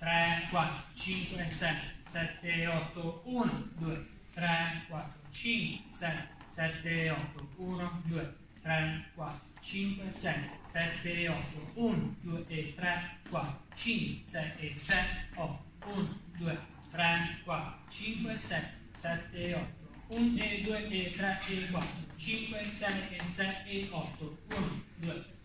3, 4, 5, 6, 7, 8, 1, 2, 3, 4, 5, 6, 7, 8, 1, 2, 3, 4, 5, 6, 7, 8, 1, 2 e 3, 4, 5, 6 e 6, 8, 1, 2, 3, 4, 5, 6, 7, 8, 1 e 2 e 3 e 4, 5, 6 e 6 e 8, 1, 2,